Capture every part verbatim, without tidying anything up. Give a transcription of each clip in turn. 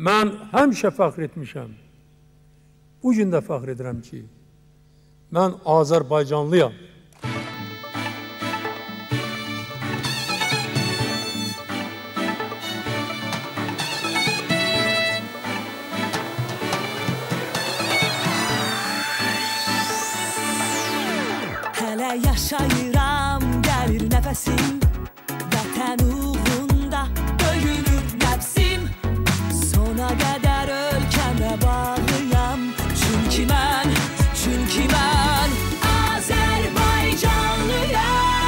mən həmişə fəxr etmişəm. Bu gün də fəxr edirəm ki, mən Azərbaycanlıyam. Hələ yaşayıram, gəlir nəfəsim, vətən uğrunda döyünür nəfsim. Sona qədər ölkəmə bağlıyam, çünki mən, çünki mən Azərbaycanlıyam.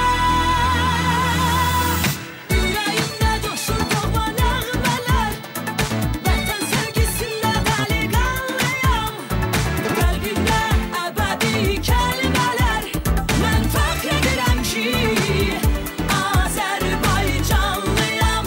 Ürəyimdə coşur doğma nəğmələr, vətən sevgisində dəli qanlıyam. Qəlbimdə əbədi kəlmələr, mən fəxr edirəm ki, Azərbaycanlıyam.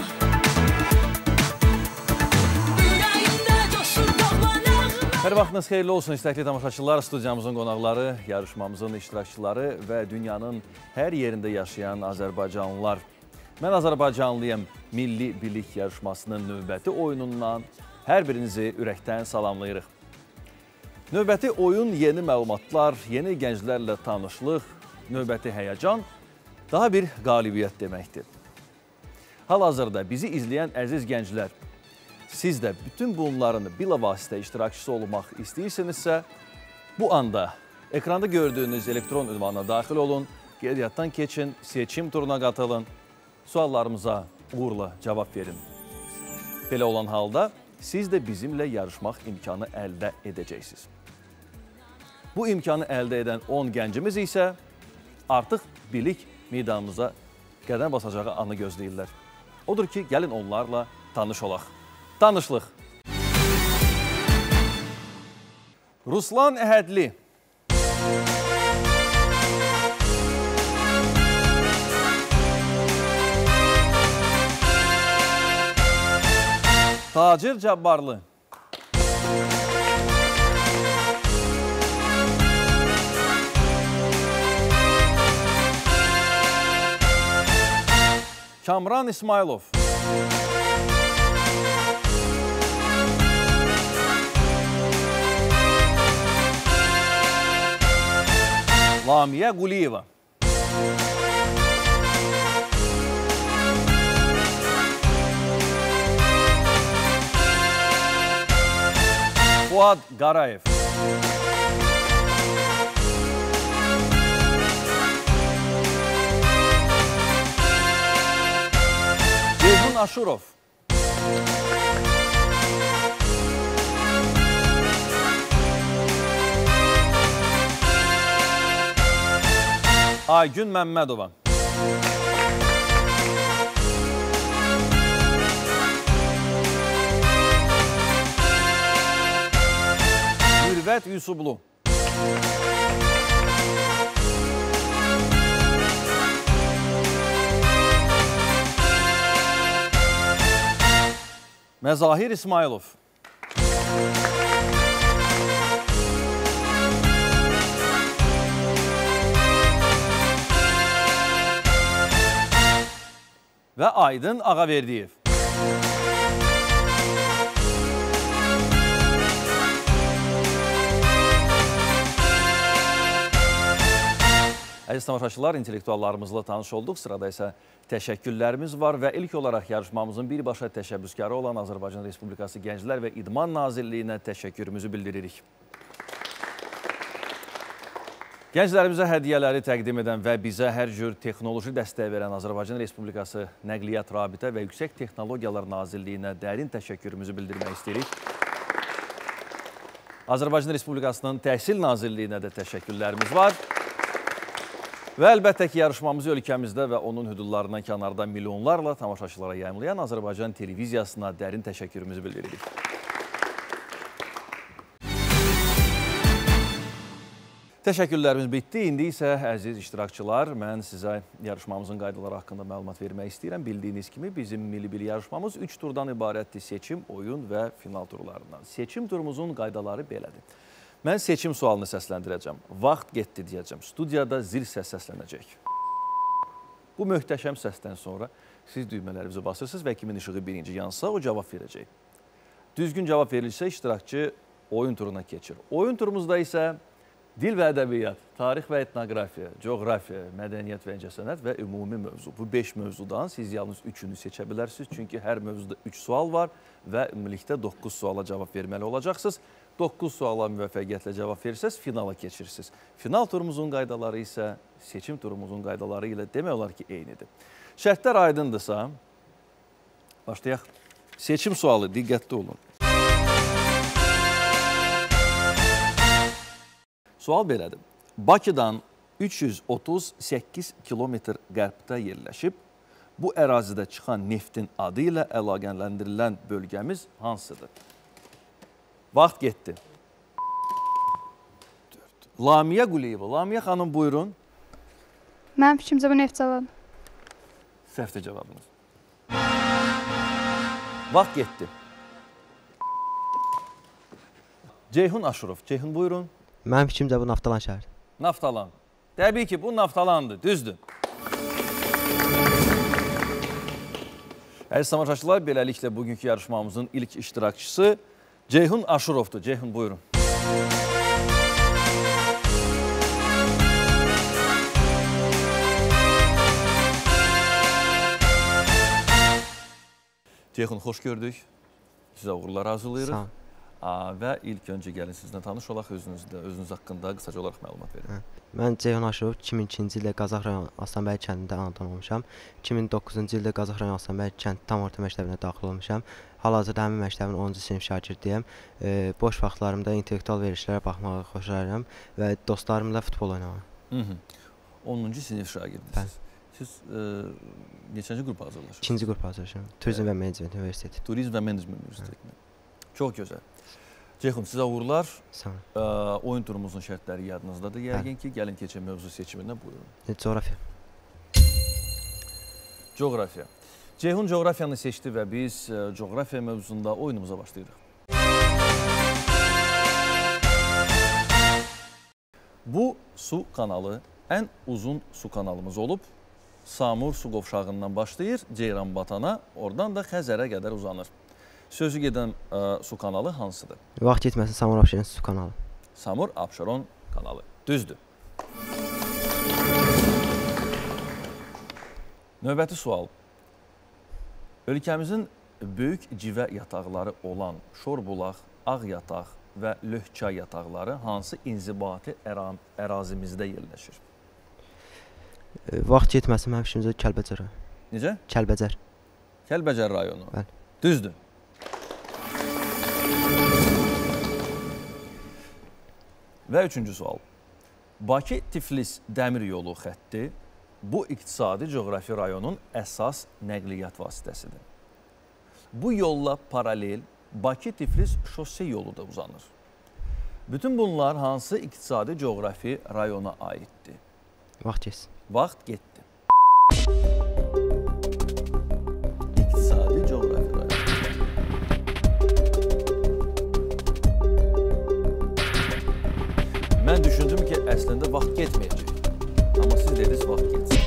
Ürəyimdə coşur doğma nəğmələr. Hər vaxtınız xeyirli olsun istəkli tamaşaçılar, studiyamızın qonaqları, yarışmamızın iştirakçıları və dünyanın hər yerində yaşayan Azərbaycanlılar. Mən Azərbaycanlıyam Milli Bilik yarışmasının növbəti oyunundan hər birinizi ürəkdən salamlayırıq. Növbəti oyun yeni məlumatlar, yeni gənclərlə tanışlıq, növbəti həyəcan, daha bir qalibiyyət deməkdir. Hal-hazırda bizi izləyən əziz gənclər, siz də bütün bunların bilavasitə iştirakçısı olmaq istəyirsinizsə, bu anda ekranda gördüyünüz elektron ünvana daxil olun, qeydiyyatdan keçin, seçim turuna qatılın, suallarımıza uğurla cavab verin. Belə olan halda siz də bizimlə yarışmaq imkanı əldə edəcəksiniz. Bu imkanı əldə edən on gəncimiz isə artıq bilik meydanımıza qədəm basacağı anı gözləyirlər. Odur ki, gəlin onlarla tanış olaq. Tanışlıq. Ruslan Əhədli. Tacir Cabbarlı. Kamran İsmailov. Lamiyə Quliyeva. Fuad Qarayev. Ceyhun Aşurov. Aygün Məmmədova. Mürvət Yusublu. Məzahir İsmailov. Və Aydın Ağaverdiyev. Əziz tamaşaçılar, intellektuallarımızla tanış olduq. Sırada isə təşəkkürlərimiz var və ilk olaraq yarışmamızın birbaşa təşəbbüskarı olan Azərbaycan Respublikası Gənclər və İdman Nazirliyinə təşəkkürümüzü bildiririk. Gənclərimizə hədiyyələri təqdim edən və bizə hər cür texnoloji dəstək verən Azərbaycan Respublikası Nəqliyyat, Rabitə və Yüksək Texnologiyalar Nazirliyinə dərin təşəkkürümüzü bildirmək istəyirik. Azərbaycan Respublikasının Təhsil Nazirliyinə də təşəkkürlərimiz var. Və əlbəttə ki, yarışmamızı ölkəmizdə və onun hüdudlarından kənarda milyonlarla tamaşaçılara yayımlayan Azərbaycan televiziyasına dərin təşəkkürümüzü bildiririk. Təşəkkürlərimiz bitdi. İndi isə, əziz iştirakçılar, mən sizə yarışmamızın qaydaları haqqında məlumat vermək istəyirəm. Bildiyiniz kimi, bizim Milli Bilik yarışmamız üç turdan ibarətdir. Seçim, oyun və final turlarından. Seçim turumuzun qaydaları belədir. Mən seçim sualını səsləndirəcəm. Vaxt getdi deyəcəm. Studiyada zil səs səslənəcək. Bu möhtəşəm səsdən sonra siz düymələrinizi basırsınız və kimin işığı birinci yansa o cavab verəcək. Düzgün cavab verilsə iştirakçı oyun turuna keçir. Oyun turumuzda isə dil və ədəbiyyat, tarix və etnografiya, coğrafiya, mədəniyyət və incəsənət və ümumi mövzu. Bu beş mövzudan siz yalnız üçünü seçə bilərsiniz. Çünki hər mövzuda üç sual var və ümumilikdə doqquz suala cavab verməli olacaqsınız. doqquz suala müvəffəqiyyətlə cavab verirsəz, finala keçirsiniz. Final turumuzun qaydaları isə seçim turumuzun qaydaları ilə demək olar ki, eynidir. Şərtlər aydındırsa, başlayaq. Seçim sualı, diqqətli olun. Sual belədir. Bakıdan üç yüz otuz səkkiz kilometr qərbdə yerləşib, bu ərazidə çıxan neftin adı ilə əlaqələndirilən bölgəmiz hansıdır? Vaxt getdi. Lamiyə Quliyeva. Lamiyə xanım, buyurun. Mənim fikrimcə bu neft zavodu. Səhvdir cavabınız. Vaxt getdi. Ceyhun Aşurov. Ceyhun, buyurun. Mənim fikrimcə bu Naftalan şəhər. Naftalan. Təbii ki, bu Naftalandır, düzdür. Əziz tamaşaçılar, beləliklə bugünkü yarışmamızın ilk iştirakçısı Ceyhun Aşurovdur. Ceyhun, buyurun. Ceyhun, xoş gördük. Sizə uğurlar arzulayırıq. Sağ olun. Və ilk öncə gəlin sizinlə tanış olaq, özünüzdə, özünüz haqqında qısaca olaraq məlumat verin. Hə. Mən Ceyhun Aşurov iki min ikinci ildə Qazax rayon Aslanbəy kəndində anadan olmuşam. iki min doqquzuncu ildə Qazax rayon Aslanbəy kənd tam orta məktəbinə daxil olmuşam. Hal-hazırda həmin məktəbin onuncu sinif şagirdiyəm. E, boş vaxtlarımda intellektual verilişlərə baxmağı xoşlayıram və dostlarımla futbol oynamağı. Hı -hı. onuncu sinif şagirdisiniz. Siz e, neçənci qrupa hazırlaşırsınız? İkinci qrupa hazırlaşıram. Turizm və Menecment Universiteti. Turizm və Menecment Universiteti. Çox gözəl. Ceyhun, sizə uğurlar. Sağ olun. E, oyun turumuzun şərtləri yadınızdadır yəqin ki. Gəlin keçək mövzu seçimindən, buyurun. E, coğrafiya. Coğrafiya. Ceyhun coğrafiyanı seçdi və biz e, coğrafiya mövzusunda oyunumuza başlayırıq. Bu su kanalı ən uzun su kanalımız olub. Samur su qovşağından başlayır, Ceyranbatana, oradan da Xəzərə qədər uzanır. Sözü gedən ə, su kanalı hansıdır? Vaxt getməsin Samur Abşeron su kanalı. Samur Abşeron kanalı. Düzdür. Növbəti sual. Ölkəmizin böyük civə yataqları olan Şorbulaq, Ağ yataq və Löhçay yataqları hansı inzibati əra ərazimizdə yerləşir? E, vaxt getməsin mənim fikrimcə Kəlbəcər. Necə? Kəlbəcər. Kəlbəcər rayonu. Bəli. Düzdür. Və üçüncü sual. Bakı-Tiflis dəmir yolu xətti bu iqtisadi coğrafi rayonun əsas nəqliyyat vasitəsidir. Bu yolla paralel Bakı-Tiflis şose yolu da uzanır. Bütün bunlar hansı iqtisadi coğrafi rayona aiddir? Vaxt getsin. Vaxt getdi. İqtisadi coğrafi rayon. Mən düşündüm ki, əslində vaxt getməyəcək. Amma siz dediniz, vaxt getsin.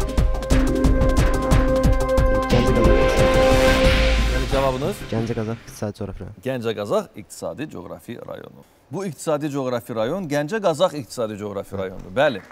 Gəncə Qazax. Yəni cavabınız? Gəncə Qazax iqtisadi coğrafi rayon. Gəncə Qazax iqtisadi coğrafi rayonu. Bu iqtisadi coğrafi rayon Gəncə Qazax iqtisadi coğrafi rayondur. Bəli.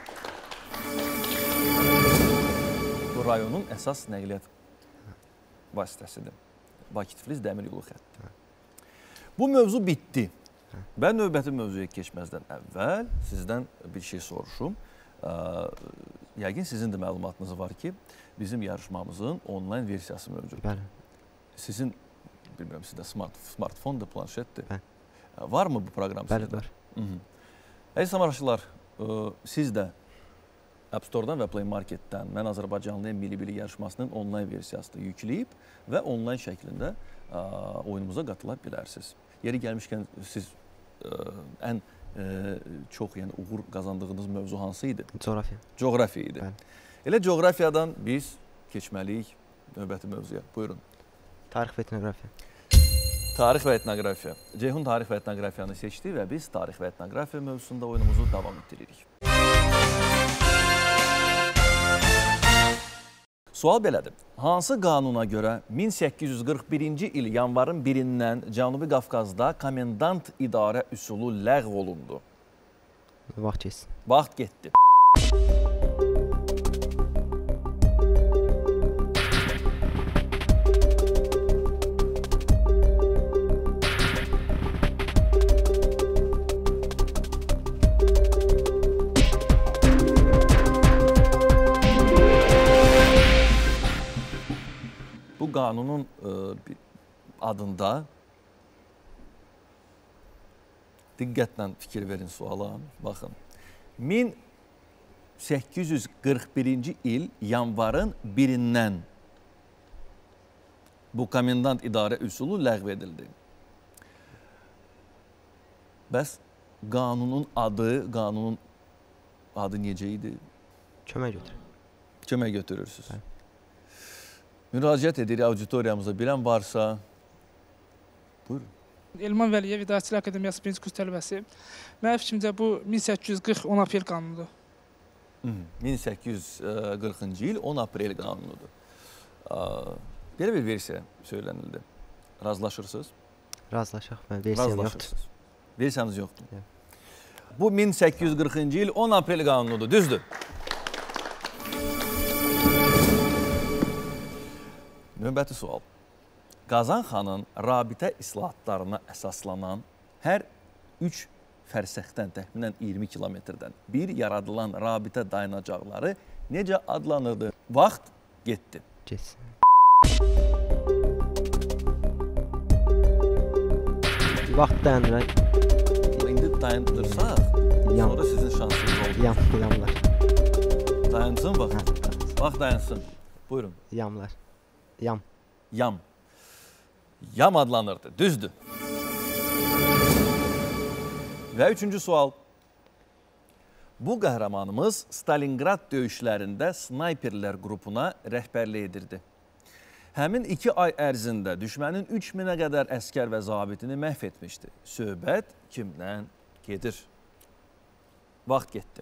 Bu rayonun əsas nəqliyyat vasitəsidir. Bakı-Tiflis dəmir yolu xətti. Bu mövzu bitdi. Mən növbəti mövzuya keçməzdən əvvəl sizdən bir şey soruşum. Yəqin sizin də məlumatınız var ki, bizim yarışmamızın onlayn versiyası mövcud. Bəli. Sizin, bilmirəm, sizdə smart, smartfondur, planşetdir. Bəli. Varmı bu proqram sizdə? Bəli, var. Əziz tamaşaçılar, siz də App Store-dan və Play Market-dən Mən Azərbaycanlıyam Milli Bilik yarışmasının onlayn versiyasını yükləyib və onlayn şəklində oyunumuza qatıla bilərsiniz. Yeri gəlmişkən siz ən çox, yəni uğur qazandığınız mövzu hansı idi? Coğrafiya. Coğrafiya idi. Bəli. Elə coğrafiyadan biz keçməliyik növbəti mövzuya. Buyurun. Tarix və etnografiya. Tarix və etnografiya. Ceyhun tarix və etnografiyanı seçdi və biz tarix və etnografiya mövzusunda oyunumuzu davam etdiririk. Sual belədir. Hansı qanuna görə min səkkiz yüz qırx birinci il yanvarın birindən Cənubi Qafqazda komendant idarə üsulu ləğv olundu? Vaxt keçsin. Vaxt getdi. Bu qanunun e, adında diqqətlə fikir verin suala. Baxın. min səkkiz yüz qırx birinci il yanvarın birindən bu komendant idarə üsulu ləğv edildi. Bəs qanunun adı, qanunun adı necə idi? Kömək götür. Kömək götürürsünüz. Hə. Müraciət edirik auditoriyamıza. Bilən varsa, buyurun. Elman Vəliyev İdarəçilik Akademiyası birinci kurs tələbəsi. Mənim fikrimcə bu min səkkiz yüz qırx on aprel qanunudur. min səkkiz yüz qırxıncı il on aprel qanunudur. Belə bir versiya söylənildi. Razılaşırsınız? Razılaşaq. Mən versiyam yoxdur. Versiyanız yoxdur. Bu min səkkiz yüz qırxıncı il on aprel qanunudur. Düzdür. Növbəti sual. Qazan xanın rabitə islahatlarına əsaslanan hər üç fərsəxdən, təxminən iyirmi kilometrdən bir yaradılan rabitə dayanacaqları necə adlanırdı? Vaxt getdi. Getsin. Vaxt dayanır. İndi dayandırsaq, Yam. sonra sizin şansınız oldu. Yam, yamlar. Dayansın vaxt. Hə, Vaxt dayansın. Buyurun. yamlar. Yam. Yam. Yam adlanırdı. Düzdür. Və üçüncü sual. Bu qəhrəmanımız Stalingrad döyüşlərində snayperlər qrupuna rəhbərlik edirdi. Həmin iki ay ərzində düşmənin üç minə qədər əskər və zabitini məhv etmişdi. Söhbət kimdən gedir? Vaxt getdi.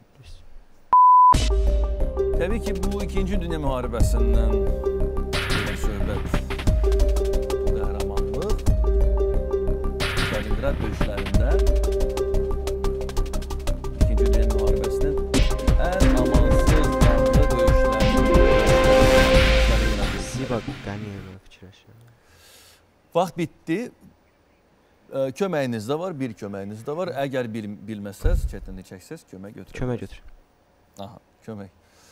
Təbii ki, bu ikinci Dünya müharibəsindən söhbət. Bu qəhrəmanlıq Stalingrad döyüşlərində ikinci Dünya müharibəsinin ən amansız qanlı döyüşlərində. Ziba Qaniyevə fikirləşirəm. Vaxt bitdi. Köməyiniz də var, bir köməyiniz də var. Əgər bil, bilməsəz, çətinlik çəksəz, kömək götürək. Kömək götür. Aha, kömək.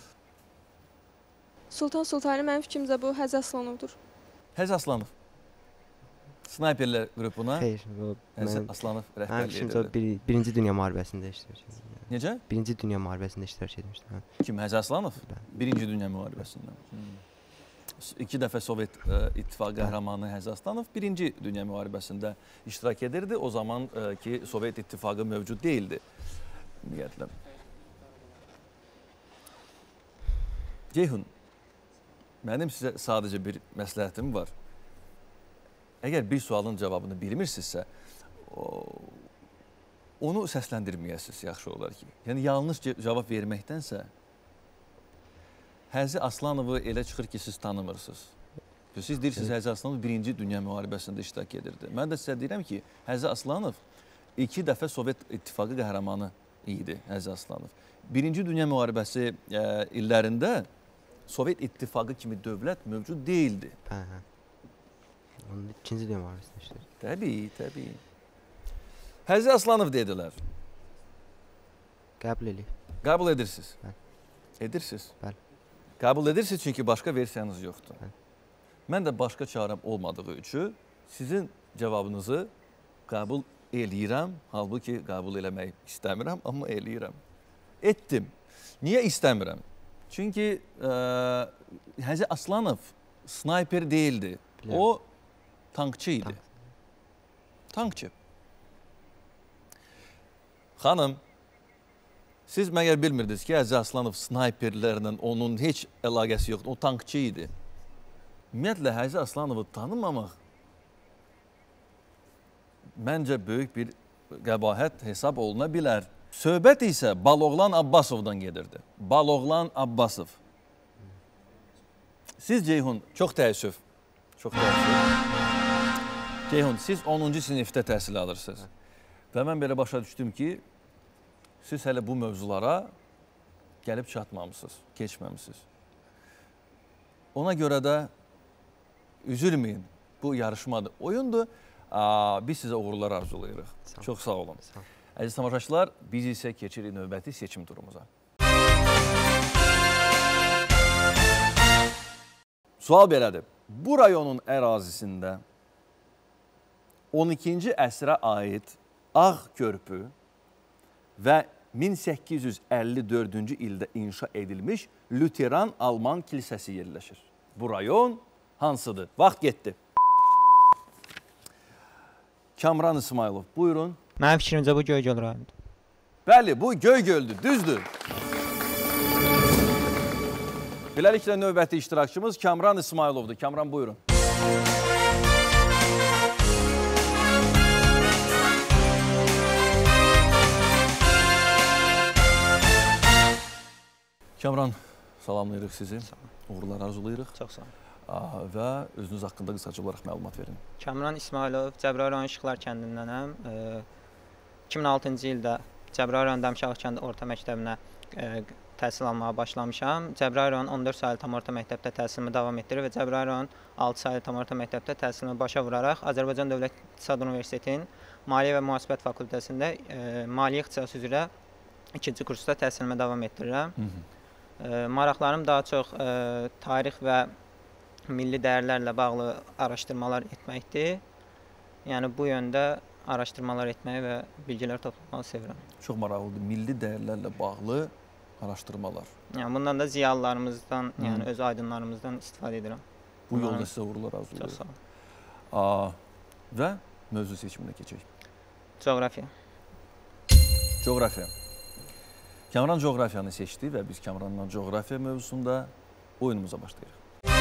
Sultan Sultani mənim fikrimcə bu Həzə Aslanovdur. Həzə Aslanov. Snayperlər qrupuna Xeyr, o Həzə mənim Aslanov mənim rəhbərlik fikrimcə o edirdi. bir, birinci Dünya müharibəsində iştirak etmişdi. Necə? Birinci Dünya müharibəsində iştirak etmişdi. Hə. Kim? Həzə Aslanov? Birinci Dünya müharibəsindən. Hmm. İki dəfə Sovet ə, İttifaqı qəhrəmanı Həzə Aslanov birinci Dünya müharibəsində iştirak edirdi. O zaman ə, ki, Sovet İttifaqı mövcud deyildi. Ümumiyyətlə. Ceyhun, mənim sizə sadəcə bir məsləhətim var. Əgər bir sualın cavabını bilmirsinizsə, onu səsləndirməyəsiniz, yaxşı olar ki. Yəni, yanlış cavab verməkdənsə, Həzi Aslanovu elə çıxır ki, siz tanımırsınız. Siz deyirsiniz, Həzi Aslanov birinci Dünya müharibəsində iştirak edirdi. Mən də sizə deyirəm ki, Həzi Aslanov iki dəfə Sovet İttifaqı qəhrəmanı idi, Həzi Aslanov. Birinci Dünya müharibəsi ə, illərində Sovet İttifaqı kimi dövlət mövcud deyildi. Hə, hə. Onun ikinci Dünya müharibəsində iştirak. Təbii, təbii. Həzi Aslanov dedilər. Qəbul edin. Qəbul edirsiniz. Bəli. Edirsiniz. Bəli. Qəbul edirsiniz çünki başqa versiyanız yoxdur. Bəli. Mən də başqa çarəm olmadığı üçün sizin cavabınızı qəbul eləyirəm. Halbuki qəbul eləmək istəmirəm, amma eləyirəm. Etdim. Niyə istəmirəm? Çünki ə, Həzi Aslanov snayper deyildi. Bilirəm. O tankçı idi. Tank. Tankçı. Xanım, siz məgər bilmirdiniz ki, Həzi Aslanov snayperlərlə onun heç əlaqəsi yoxdur. O tankçı idi. Ümumiyyətlə, Həzi Aslanovu tanımamaq məncə böyük bir qəbahət hesab oluna bilər. Söhbət isə Baloğlan Abbasovdan gedirdi. Baloğlan Abbasov. Siz Ceyhun, çox təəssüf. Çox təəssüf. Ceyhun, siz onuncu sinifdə təhsil alırsınız. Və mən belə başa düşdüm ki, siz hələ bu mövzulara gəlib çatmamışsınız, keçməmişsiniz. Ona görə də üzülməyin, bu yarışmadır, oyundur. Biz sizə uğurlar arzulayırıq. Çox sağ olun. Əziz tamaşaçılar, biz isə keçirik növbəti seçim turumuza. Sual belədir. Bu rayonun ərazisində on ikinci əsrə aid Ağ Körpü və min səkkiz yüz əlli dördüncü ildə inşa edilmiş Lüteran Alman kilsəsi yerləşir. Bu rayon hansıdır? Vaxt getdi. Kamran İsmailov, buyurun. Mənim fikrimcə bu Göygöl rayonundur. Bəli, bu Göygöldür, düzdür. Beləliklə növbəti iştirakçımız Kamran İsmailovdur. Kamran, buyurun. Kamran, salamlayırıq sizi. Uğurlar arzulayırıq. Çox sağ olun. Və özünüz haqqında qısaca olaraq məlumat verin. Kamran İsmailov, Cəbrayıl rayon İşıqlar kəndindənəm. iki min altıncı ildə Cəbrayıl rayon Dəmşağ kəndi orta məktəbinə təhsil almağa başlamışam. Cəbrayıl rayon on dörd saylı tam orta məktəbdə təhsilimi davam etdirir və Cəbrayıl rayon altı saylı tam orta məktəbdə təhsilimi başa vuraraq Azərbaycan Dövlət İqtisad Universitetinin Maliyyə və Mühasibət Fakültəsində maliyyə ixtisası üzrə ikinci kursda təhsilimi davam etdirirəm. Hı -hı. Maraqlarım daha çox tarix və milli dəyərlərlə bağlı araşdırmalar etməkdir. Yəni bu yöndə araşdırmalar etməyi və bilgilər toplamağı sevirəm. Çox maraqlıdır. Milli dəyərlərlə bağlı araşdırmalar. Yəni bundan da ziyalılarımızdan, Hı. yəni öz aydınlarımızdan istifadə edirəm. Bu yolda sizə uğurlar arzulayırıq. Çox sağ olun. Və mövzu seçiminə keçək. Coğrafiya. Coğrafiya. Kamran coğrafiyanı seçdi və biz Kamranla coğrafiya mövzusunda oyunumuza başlayırıq.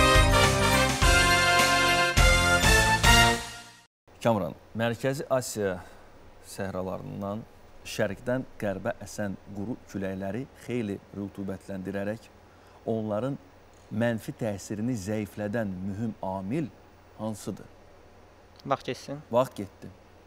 Kamran, Mərkəzi Asiya səhralarından şərqdən qərbə əsən quru küləkləri xeyli rütubətləndirərək onların mənfi təsirini zəiflədən mühüm amil hansıdır? Vaxt geçsin. Vaxt getdi.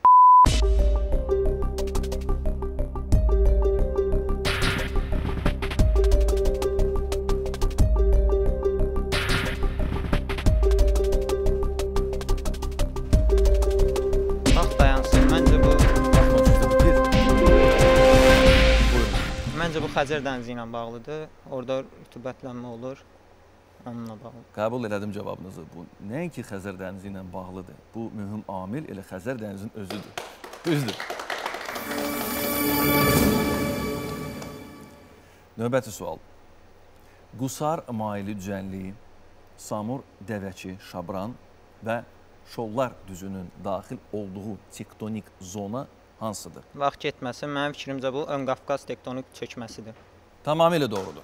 Məncə bu Xəzər dənizi ilə bağlıdır. Orada rütubətlənmə olur. Onunla bağlı. Qəbul elədim cavabınızı. Bu nəinki Xəzər dənizi ilə bağlıdır. Bu mühüm amil elə Xəzər dənizinin özüdür. Düzdür. Növbəti sual. Qusar maili düzənliyi, Samur, Dəvəçi, Şabran və Şollar düzünün daxil olduğu tektonik zona hansıdır? Vaxt getməsin, mənim fikrimcə bu Ön Qafqaz tektonik çökməsidir. Tamamilə doğrudur.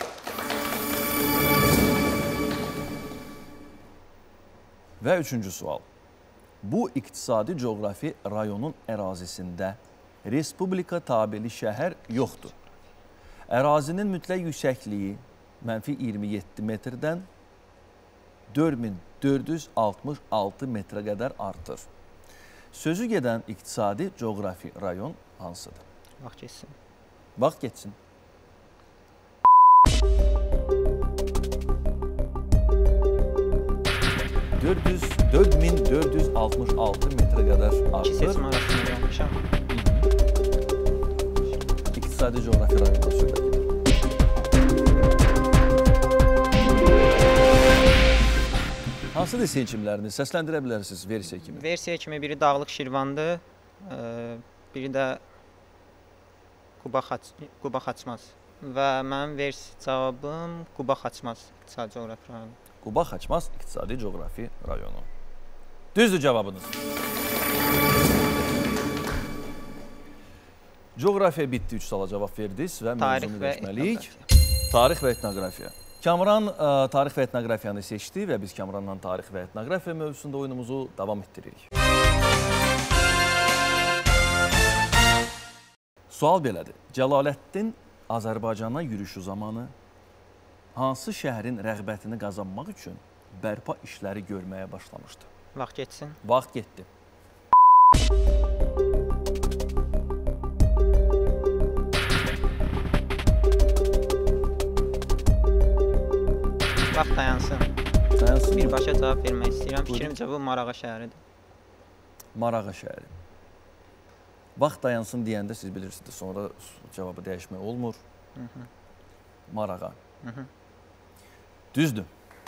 Və üçüncü sual. Bu iqtisadi coğrafi rayonun ərazisində Respublika tabeli şəhər yoxdur. Ərazinin mütləq yüksəkliyi mənfi iyirmi yeddi metrdən dörd min dörd yüz altmış altı metrə qədər artır. Sözü gedən iqtisadi coğrafi rayon hansıdır? Vaxt geçsin. Vaxt geçsin. dörd min dörd yüz altmış altı metrə qədər artır. İki seçim arasında qalmışam. İqtisadi coğrafi rayondan söhbət edir. Hansıdır seçimlərini? Səsləndirə bilərsiniz versiya kimi. Versiya kimi biri Dağlıq Şirvandır, biri də Quba Xaçmaz. Və mənim versiya cavabım Quba Xaçmaz iqtisadi coğrafi rayonu. Quba Xaçmaz iqtisadi coğrafi rayonu. Düzdür cavabınız. Coğrafiya bitdi, üç suala cavab verdiniz və mövzunu dəyişməliyik. Tarix və etnografiya. Kamran ə, tarix və etnografiyanı seçdi və biz Kamranla tarix və etnografiya mövzusunda oyunumuzu davam etdiririk. Sual belədir. Cəlaləddin Azərbaycana yürüşü zamanı hansı şəhərin rəğbətini qazanmaq üçün bərpa işləri görməyə başlamışdı? Vaxt getsin. Vaxt getdi. Vaxt dayansın. Dayansın. Birbaşa cavab vermək istəyirəm. Fikrimcə bu Marağa şəhəridir. Marağa şəhəri. Vaxt dayansın deyəndə siz bilirsiniz, sonra cavabı dəyişmək olmur. Hı -hı. Marağa. Hı -hı. Düzdür.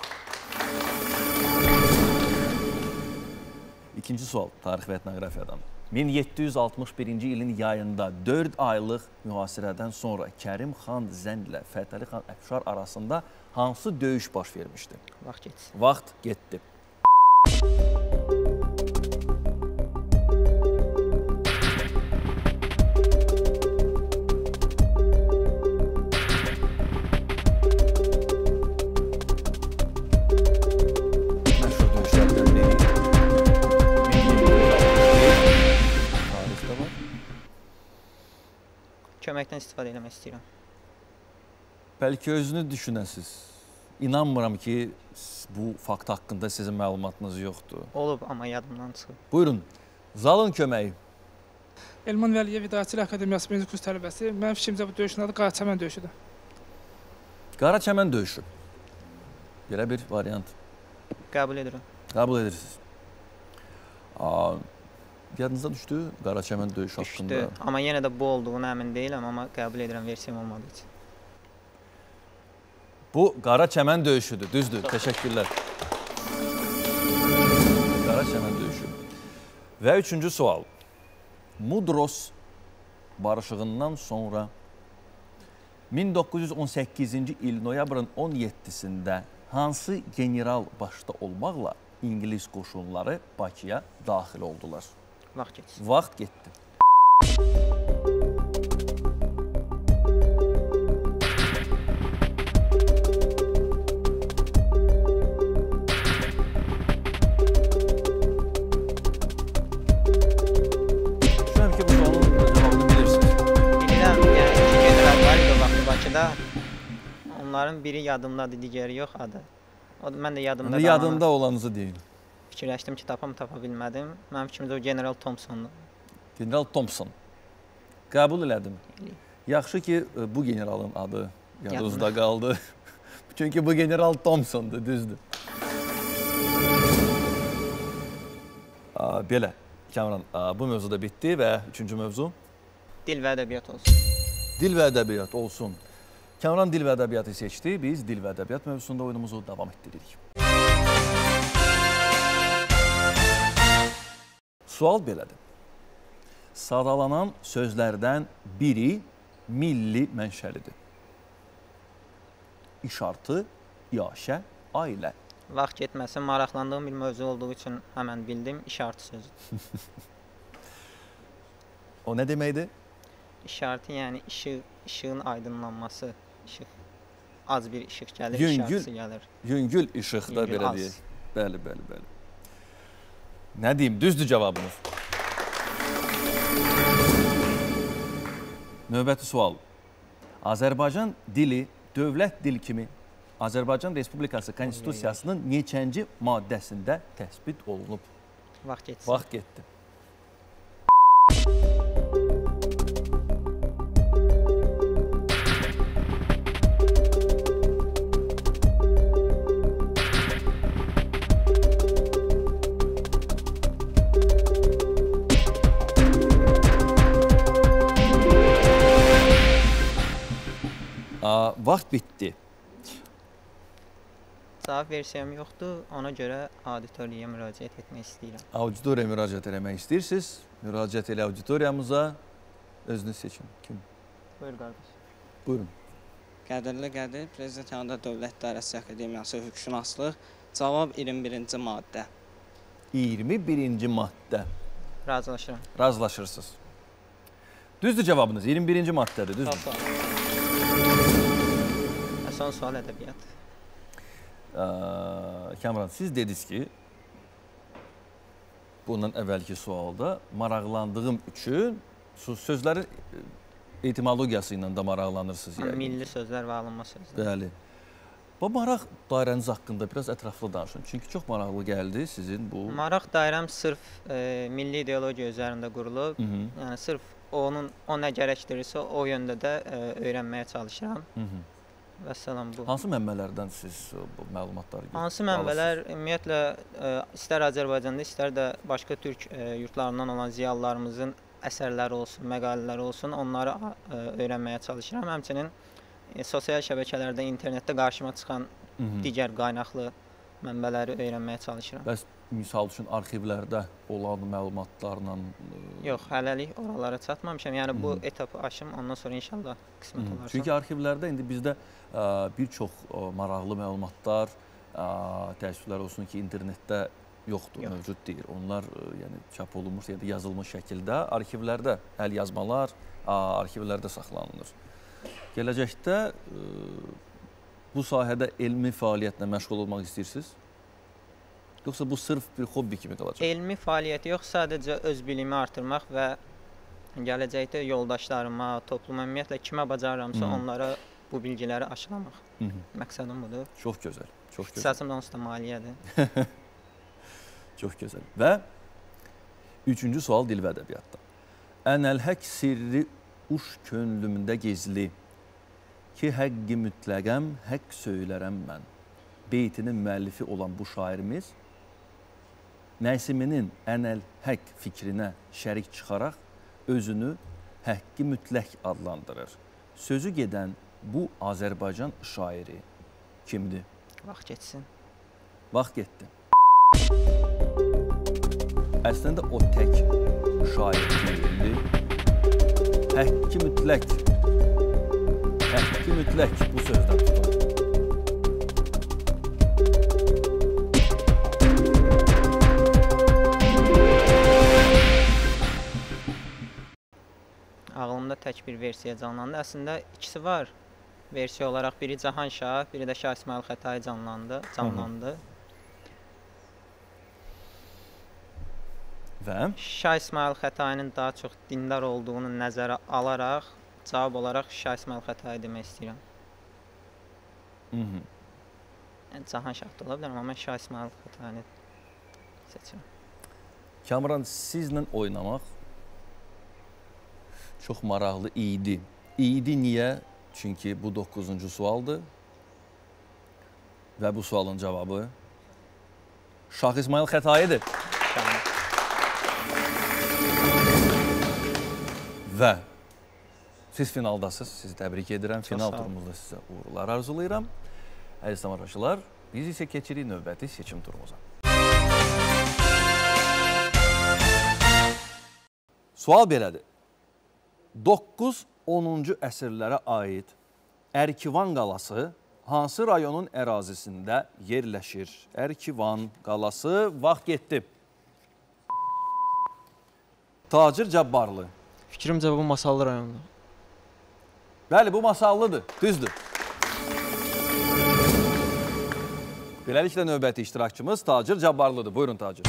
İkinci sual tarix və etnoqrafiyadan. min yeddi yüz altmış birinci ilin yayında dörd aylıq mühasirədən sonra Kərim xan Zəndlə Fətəli xan Əfşar arasında hansı döyüş baş vermişdi? Vaxt getsin. Vaxt getdi. Məşhur döyüşlərdən biri. Tarixdə var. Köməkdən istifadə etmək istəyirəm. Bəlkə özünü düşünəsiz. İnanmıram ki, bu fakt haqqında sizin məlumatınız yoxdur. Olub, amma yadımdan çıxıb. Buyurun, zalın köməyi. Elman Vəliyev İdarəçilik Akademiyası birinci kurs tələbəsi. Mənim fikrimcə bu döyüşün adı Qaraçəmən döyüşüdür. Qaraçəmən döyüşü. Belə bir variant. Qəbul edirəm. Qəbul edirsiniz. Aa, yadınızda düşdü Qaraçəmən döyüşü haqqında? Düşdü, amma yenə də bu olduğunu əmin deyiləm, amma qəbul edirəm versiyam olmadığı üçün. Bu Qaraçəmən döyüşüdür, düzdür. Təşəkkürlər. Qaraçəmən döyüşü. Və üçüncü sual. Mudros barışığından sonra min doqquz yüz on səkkizinci il noyabrın on yeddisində hansı general başda olmaqla İngilis qoşunları Bakıya daxil oldular? Vaxt getsin. Vaxt getdi. Onların biri yadımdadır, digəri yox adı. O mən də yadımda qalan. Yadında olanınızı deyin. Fikirləşdim ki, tapam tapa bilmədim. Mənim fikrimcə o General Thompsondur. General Thompson. Qəbul elədim. Yaxşı ki, bu generalın adı yadınızda qaldı. Çünki bu General Thompsondur, düzdür. Belə, Kamran, bu mövzu da bitdi və üçüncü mövzu? Dil və ədəbiyyat olsun. Dil və ədəbiyyat olsun. Kamran dil və ədəbiyyatı seçdi. Biz dil və ədəbiyyat mövzusunda oyunumuzu davam etdiririk. Sual belədir. Sadalanan sözlərdən biri milli mənşəlidir. İşartı, iaşə, ailə. Vaxt getməsin, maraqlandığım bir mövzu olduğu üçün həmən bildim, işartı sözü. O nə deməkdir? İşartı, yəni işıq, işığın aydınlanması. İşıq, az bir işıq gəlir, yüngül, işartısı gəlir. Yüngül işıq da belə deyək. Bəli, bəli, bəli. Nə deyim, düzdür cavabınız. Növbəti sual. Azərbaycan dili dövlət dil kimi Azərbaycan Respublikası Konstitusiyasının neçənci maddəsində təsbit olunub? Vaxt getsin. Vaxt getdi. Vaxt bitdi. Cavab versiyam yoxdur, ona görə auditoriyaya müraciət etmək istəyirəm. Auditoriyaya müraciət eləmək istəyirsiniz. Müraciət elə auditoriyamıza. Özünüz seçin. Kim? Buyur, qardaş. Buyurun. Qədərli Qədir, Prezident yanında Dövlət İdarəsi Akademiyası Hüquqşünaslıq. Cavab iyirmi birinci maddə. iyirmi birinci maddə. Razılaşıram. Razılaşırsınız. Düzdür cavabınız, iyirmi birinci maddədir, düzdür. Son sual ədəbiyyat. Kamran, siz dediniz ki, bundan əvvəlki sualda maraqlandığım üçün sözlərin etimologiyası ilə də maraqlanırsınız. Milli sözlər və alınma sözlər. Bəli. Bu maraq dairəniz haqqında biraz ətraflı danışın. Çünki çox maraqlı gəldi sizin bu... Maraq dairəm sırf e, milli ideologiya üzərində qurulub. Hı -hı. Yəni sırf onun o nə gərəkdirirsə o yöndə də e, öyrənməyə çalışıram. Hı -hı. Vəssalam bu. Hansı mənbələrdən siz bu məlumatları görürsünüz? Hansı mənbələr ümumiyyətlə e, istər Azərbaycanda, istər də başqa türk e, yurtlarından olan ziyalılarımızın əsərləri olsun, məqalələri olsun, onları e, öyrənməyə çalışıram. Həmçinin e, sosial şəbəkələrdə, internetdə qarşıma çıxan Hı -hı. digər qaynaqlı mənbələri öyrənməyə çalışıram. Bəs misal üçün arxivlərdə olan məlumatlarla... Yox, hələlik oralara çatmamışam. Yəni bu etapı aşım, ondan sonra inşallah qismət olarsa. Çünki arxivlərdə indi bizdə ə, bir çox ə, maraqlı məlumatlar, ə, təəssüflər olsun ki, internetdə yoxdur, Yox. mövcud deyil. Onlar ə, yəni çap olunmuş ya da yazılmış şəkildə arxivlərdə, əl yazmalar ə, arxivlərdə saxlanılır. Gələcəkdə ə, bu sahədə elmi fəaliyyətlə məşğul olmaq istəyirsiniz? Yoxsa bu sırf bir hobbi kimi qalacaq? Elmi fəaliyyət yox, sadəcə öz bilimi artırmaq və gələcəkdə yoldaşlarıma, topluma, ümumiyyətlə kimə bacarıramsa Hı -hı. onlara bu bilgiləri aşılamaq. Hı -hı. Məqsədim budur. Çox gözəl, çox gözəl. İxtisasım da onsuz da maliyyədir. Çox gözəl. Və üçüncü sual dil və ədəbiyyatda. Ənəl-hək sirri uş könlümdə gizli ki, həqqi mütləqəm, haqq söylərəm mən. Beytinin müəllifi olan bu şairimiz Nəsiminin ənəl-hək fikrinə şərik çıxaraq özünü həqqi mütləq adlandırır. Sözü gedən bu Azərbaycan şairi kimdir? Vaxt geçsin. Vaxt getdi. Əslində o tək şair deyildi. Həqqi mütləq. Həqqi mütləq bu sözdən tutur. Ağlımda tək bir versiya canlandı. Əslində ikisi var. Versiya olaraq biri Cahan Şah, biri də Şah İsmail Xətai canlandı. canlandı. Və Şah İsmail Xətainin daha çox dindar olduğunu nəzərə alaraq cavab olaraq Şah İsmail Xətai demək istəyirəm. Hı -hı. Yəni, Cahan Şah da ola bilərəm, amma mən Şah İsmail Xətaini seçirəm. Kamran, sizlə oynamaq çox maraqlı idi. İdi niyə? Çünki bu doqquzuncu sualdır. Və bu sualın cavabı Şah İsmail Xətaidir. Və siz finaldasınız. Sizi təbrik edirəm. Final turumuzda sizə uğurlar arzulayıram. Əziz tamaşaçılar, biz isə keçirik növbəti seçim turumuza. Sual belədir. doqquz onuncu əsrlərə aid Ərkivan qalası hansı rayonun ərazisində yerləşir? Ərkivan qalası, vaxt getdi. Tacir Cabbarlı. Fikrimcə bu Masallı rayonunda. Bəli, bu Masallıdır, düzdür. Beləliklə növbəti iştirakçımız Tacir Cabbarlıdır. Buyurun Tacir.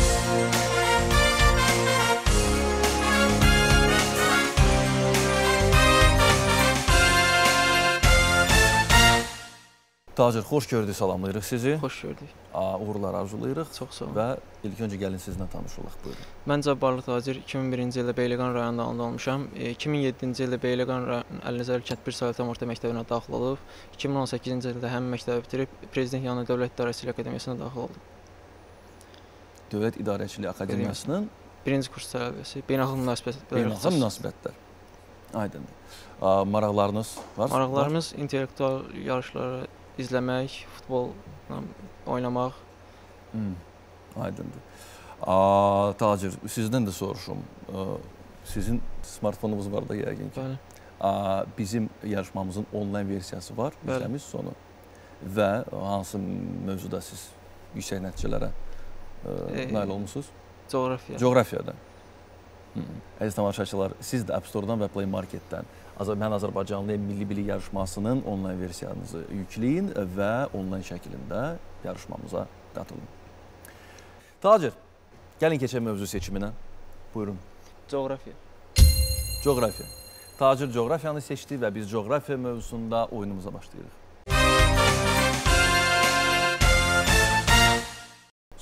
Tacir, xoş gördük, salamlayırıq sizi. Xoş gördük. Uğurlar arzulayırıq. Çox sağ olun. Və ilk öncə gəlin sizinlə tanış olaq, buyurun. Mən Cabbarlı Tacir, iki min birinci ildə Beyləqan rayonunda anadan olmuşam. iki min yeddinci ildə Beyləqan rayon Əlinizəli kənd bir saylı tam orta məktəbinə daxil olub. iki min on səkkizinci ildə həmin məktəbi bitirib Prezident yanı Dövlət İdarəçiliyi Akademiyasına daxil oldum. Dövlət İdarəçiliyi Akademiyasının birinci kurs tələbəsi, beynəlxalq münasibətlər. Beynəlxalq münasibətlər. Aydındır. Maraqlarınız var? Maraqlarımız intellektual yarışları izləmək, futbolla oynamaq. Hmm, aydındır. Tacir, sizdən də soruşum. Sizin smartfonunuz var da yəqin ki. Bəli. Bizim yarışmamızın onlayn versiyası var, izləmiş sonu. Və hansı mövzuda siz yüksək nəticələrə nail olmuşsunuz? Coğrafiya. Coğrafiyada. Əziz tamaşaçılar, siz də App Store-dan və Play Market-dən Mən Azərbaycanlıyam Milli Bilik yarışmasının onlayn versiyanızı yükləyin və onlayn şəkilində yarışmamıza qatılın. Tacir, gəlin keçək mövzu seçiminə. Buyurun. Coğrafiya. Coğrafiya. Tacir coğrafiyanı seçdi və biz coğrafiya mövzusunda oyunumuza başlayırıq.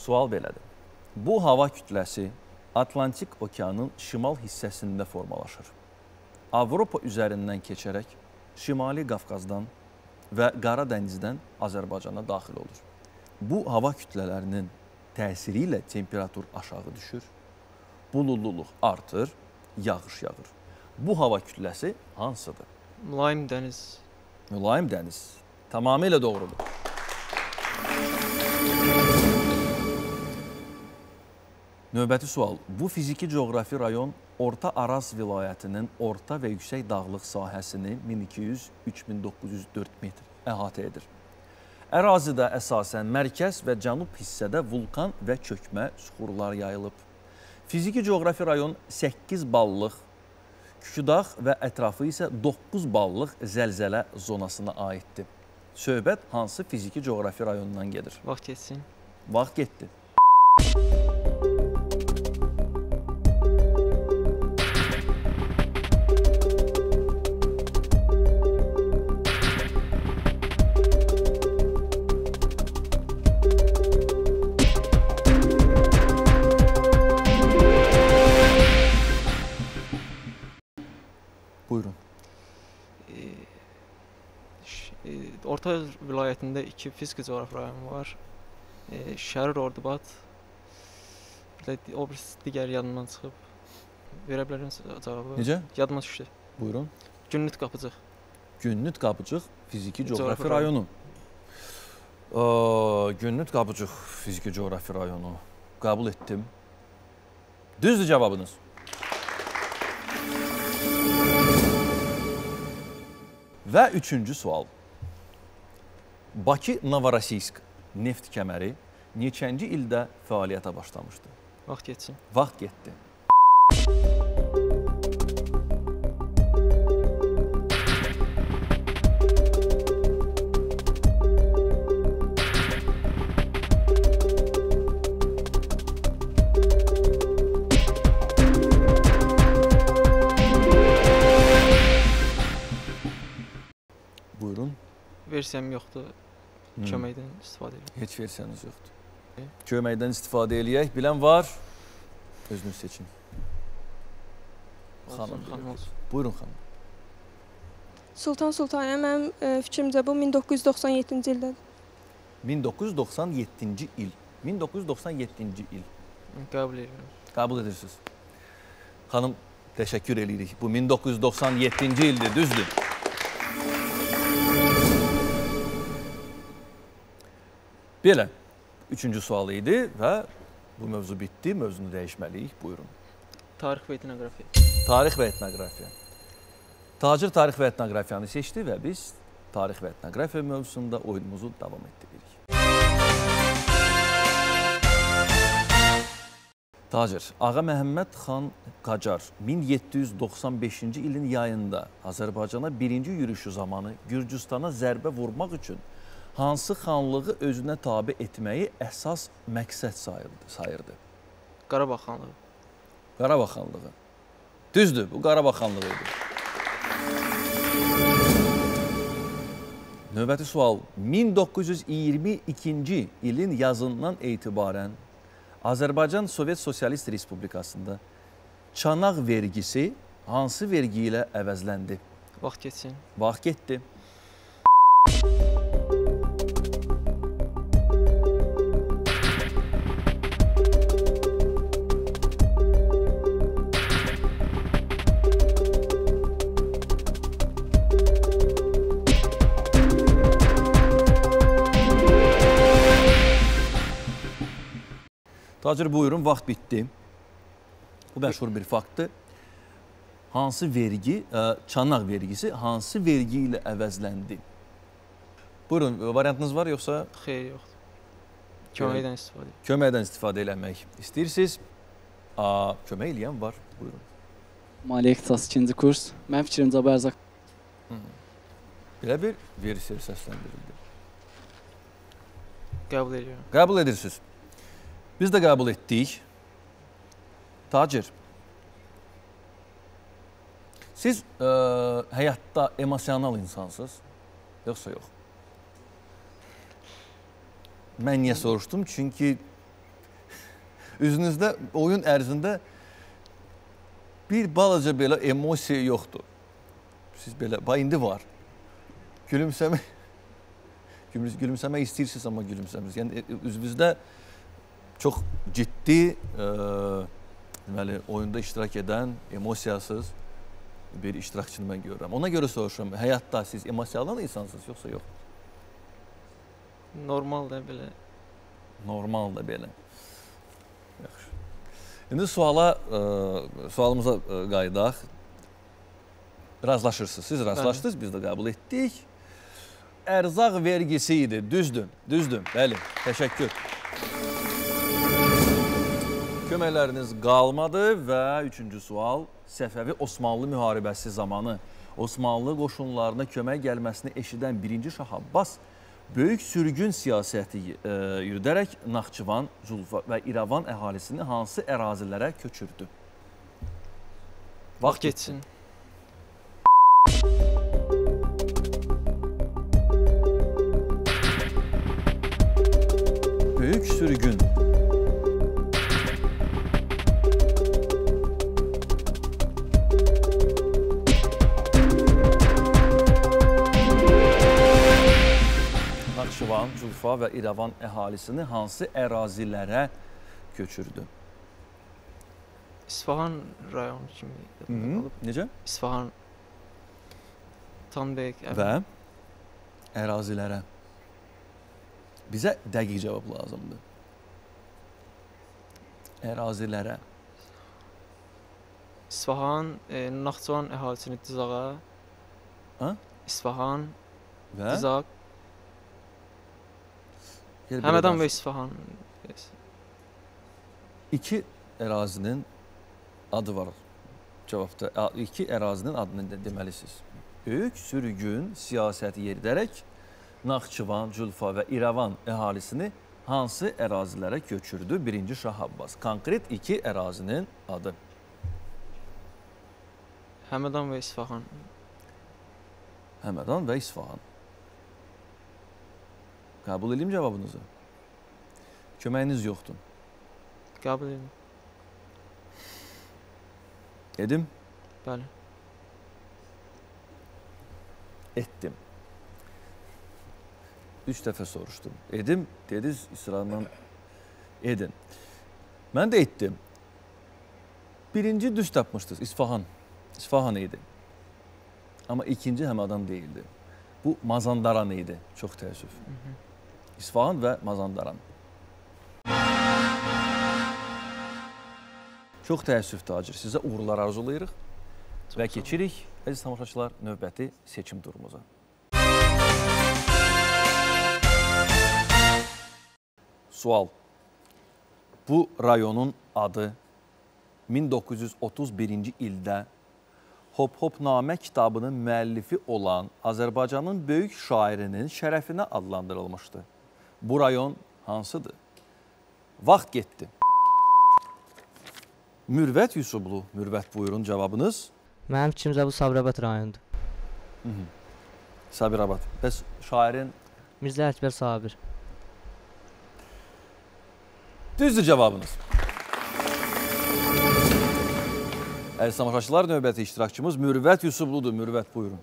Sual belədir. Bu hava kütləsi Atlantik okeanın şimal hissəsində formalaşır. Avropa üzərindən keçərək Şimali Qafqazdan və Qara dənizdən Azərbaycana daxil olur. Bu hava kütlələrinin təsiri ilə temperatur aşağı düşür, buludluluq artır, yağış yağır. Bu hava kütləsi hansıdır? Mülayim dəniz. Mülayim dəniz. Tamamilə doğrudur. Növbəti sual. Bu fiziki coğrafi rayon Orta Araz vilayətinin orta və yüksək dağlıq sahəsini min iki yüz - üç min doqquz yüz dörd metr əhatə edir. Ərazidə əsasən mərkəz və cənub hissədə vulkan və çökmə süxurlar yayılıb. Fiziki coğrafi rayon səkkiz ballıq Küküdağ və ətrafı isə doqquz ballıq zəlzələ zonasına aiddir. Söhbət hansı fiziki coğrafi rayonundan gedir? Vaxt geçsin. Vaxt getdi. Buyurun. E, ş- e, Orta vilayətində iki fiziki coğrafi rayon var. E, Şərir Ordubat. Bir də o birisi digər yadımdan çıxıb. Verə bilərəm cavabı? Necə? Yadıma düşdü. Buyurun. Günnüt Qapıcıq. Günnüt Qapıcıq fiziki Coğrafi coğrafi rayon. rayonu. Aa, Günnüt Qapıcıq fiziki coğrafi rayonu. Qəbul etdim. Düzdür cavabınız. Və üçüncü sual. Bakı Novorosiysk neft kəməri neçənci ildə fəaliyyətə başlamışdı? Vaxt geçsin. Vaxt getdi. Buyurun. Versiyam yoxdur. Hmm. Köməkdən istifadə edirəm. Heç versiyanız yoxdur. Köməkdən istifadə eləyək. Bilən var. Özünüz seçin. Olsun, Xanım. xanım olsun. Buyurun xanım. Sultan Sultaniyyə mənim e, fikrimcə bu min doqquz yüz doxsan yeddinci ildə. min doqquz yüz doxsan yeddinci il. min doqquz yüz doxsan yeddinci il. Qəbul edirəm. Qəbul edirsiniz. Xanım, təşəkkür edirik. Bu min doqquz yüz doxsan yeddinci ildir, düzdür. Belə, üçüncü sual idi və bu mövzu bitdi. Mövzunu dəyişməliyik. Buyurun. Tarix və etnoqrafiya. Tarix və etnoqrafiya. Tacir tarix və etnoqrafiyanı seçdi və biz tarix və etnoqrafiya mövzusunda oyunumuzu davam etdiririk. Tacir, Ağa Məhəmməd xan Qacar min yeddi yüz doxsan beşinci ilin yayında Azərbaycana birinci yürüyüşü zamanı Gürcüstana zərbə vurmaq üçün hansı xanlığı özünə tabe etməyi əsas məqsəd sayırdı? sayırdı? Qarabağ xanlığı. Qarabağ xanlığı. Düzdür, bu Qarabağ xanlığı idi. Növbəti sual. min doqquz yüz iyirmi ikinci ilin yazından etibarən Azərbaycan Sovet Sosialist Respublikasında çanaq vergisi hansı vergi ilə əvəzləndi? Vaxt geçsin. Vaxt getdi. Tacir buyurun, vaxt bitdi. Bu məşhur bir faktdır. Hansı vergi, çanaq vergisi hansı vergi ilə əvəzləndi? Buyurun, variantınız var yoxsa? Xeyr, yoxdur. Köməkdən istifadə edirəm. Köməkdən istifadə eləmək istəyirsiniz. A, kömək eləyən var. Buyurun. Maliyyə ixtisası ikinci kurs. Mənim fikrimcə bu ərzaq. Belə bir versiya səsləndirildi. Qəbul edirəm. Qəbul edirsiniz. Biz də qəbul etdik. Tacir, siz ə, həyatda emosional insansınız, yoxsa yox? Mən niyə soruşdum? Çünki üzünüzdə oyun ərzində bir balaca belə emosiya yoxdur. Siz belə, bax indi var. Gülümsəmək, gülümsəmək istəyirsiniz, amma gülümsəmirsiniz. Yəni, üzünüzdə çox ciddi, e, deməli, oyunda iştirak edən, emosiyasız bir iştirakçını mən görürəm. Ona görə soruşuram, həyatda siz emosiyalı insansınız, yoxsa yox? Normal da belə. Normal da belə. Yaxşı. İndi suala, e, sualımıza e, qaydaq. Razılaşırsınız. Siz razılaşdınız, biz də qəbul etdik. Ərzaq vergisi idi. Düzdür, düzdür. Bəli, təşəkkür. Köməkləriniz qalmadı və üçüncü sual. Səfəvi Osmanlı müharibəsi zamanı Osmanlı qoşunlarına kömək gəlməsini eşidən birinci Şah Abbas böyük sürgün siyasəti e, yürüdərək Naxçıvan, Culfa və İrəvan əhalisini hansı ərazilərə köçürdü? Vaxt geçsin. Böyük sürgün. Naxçıvan, Culfa və İrəvan əhalisini hansı ərazilərə köçürdü? İsfahan rayonu kimi. Hı -hı. Necə? İsfahan, Tanbek və ərazilərə. Bizə dəqiq cavab lazımdır. Ərazilərə. İsfahan, e, Naxçıvan əhalisini Dizağa. Ha? İsfahan, və Dizaq. Həmədan və İsfahan. İki ərazinin adı var cavabda. İki ərazinin adını de deməlisiniz. Böyük sürgün siyasəti yeridərək Naxçıvan, Culfa və İrəvan əhalisini hansı ərazilərə köçürdü birinci Şah Abbas? Konkret iki ərazinin adı. Həmədan və İsfahan. Həmədan və İsfahan. Qəbul edeyim cavabınızı. Köməyiniz yoxdur. Qəbul edin. Edim? Bəli. Etdim. Üç dəfə soruşdum. Edim, dediniz israrla edin. Mən də etdim. Birinci düz tapmışdınız, İsfahan. İsfahan idi. Amma ikinci Həmədan deyildi. Bu Mazandaran idi, çox təəssüf. Hı -hı. İsfahan və Mazandaran. Çox təəssüf Tacir, sizə uğurlar arzulayırıq və keçirik, əziz tamaşaçılar, növbəti seçim turumuza. Sual. Bu rayonun adı min doqquz yüz otuz birinci ildə Hop Hop Namə kitabının müəllifi olan Azərbaycanın böyük şairinin şərəfinə adlandırılmışdı. Bu rayon hansıdır? Vaxt getdi. Mürvət Yusublu, Mürvət buyurun cavabınız. Mənim fikrimcə bu Sabirabad rayonudur. Hı -hı. Sabirabad. Bəs şairin? Mirzə Əkbər Sabir. Düzdür cavabınız. Əziz tamaşaçılar, növbəti iştirakçımız Mürvət Yusubludur. Mürvət buyurun.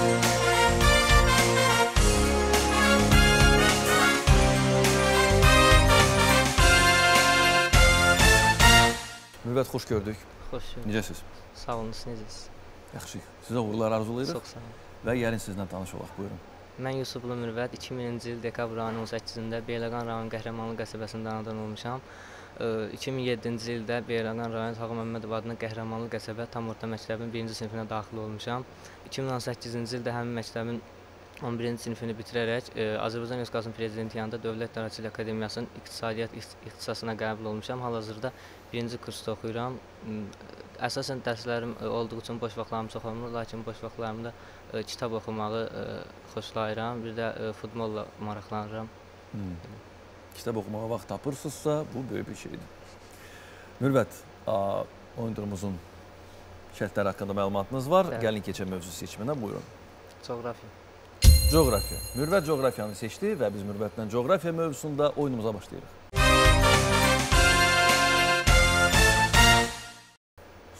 Mürvət, xoş gördük. Xoş gördük. Necəsiz? Sağ olun, siz necəsiz? Yaxşıyıq. Sizə uğurlar arzulayırıq. Çox sağ olun. Və gəlin sizlə tanış olaq, buyurun. Mən Yusublu Mürvət, iki minci il dekabr ayının on səkkizində Beyləqan rayon Qəhrəmanlı qəsəbəsində anadan olmuşam. iki min yeddinci ildə Beyləqan rayon Tağı Məmmədov adına Qəhrəmanlı qəsəbə tam orta məktəbin birinci sinifinə daxil olmuşam. iki min on səkkizinci ildə həmin məktəbin on birinci sinifini bitirərək Azərbaycan Respublikasının Prezidenti yanında Dövlət Dərəcəli Akademiyasının İqtisadiyyat ixtisasına qəbul olmuşam. Hal-hazırda birinci kursda oxuyuram. Əsasən dərslərim olduğu üçün boş vaxtlarım çox olmur, lakin boş vaxtlarımda kitab oxumağı xoşlayıram, bir də futbolla maraqlanıram. Hmm. Kitab oxumağa vaxt tapırsınızsa, bu böyük bir şeydir. Mürvət, oyun turumuzun şərtləri haqqında məlumatınız var. Evet. Gəlin keçək mövzu seçiminə, buyurun. Coğrafiya. Coğrafiya. Mürvət coğrafiyanı seçdi və biz Mürvətlə coğrafiya mövzusunda oyunumuza başlayırıq.